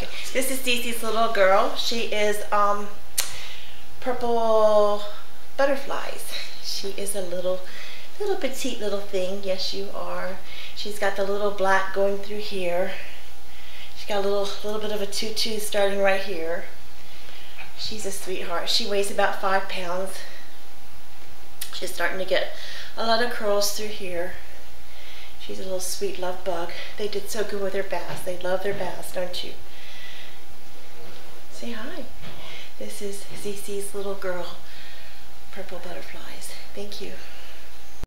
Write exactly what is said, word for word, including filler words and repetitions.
This is Cece's little girl. She is um, purple butterflies. She is a little, little petite little thing. Yes, you are. She's got the little black going through here. She's got a little, little bit of a tutu starting right here. She's a sweetheart. She weighs about five pounds. She's starting to get a lot of curls through here. She's a little sweet love bug. They did so good with their baths. They love their baths, don't you? Say hi. This is Cece's little girl, purple butterflies. Thank you.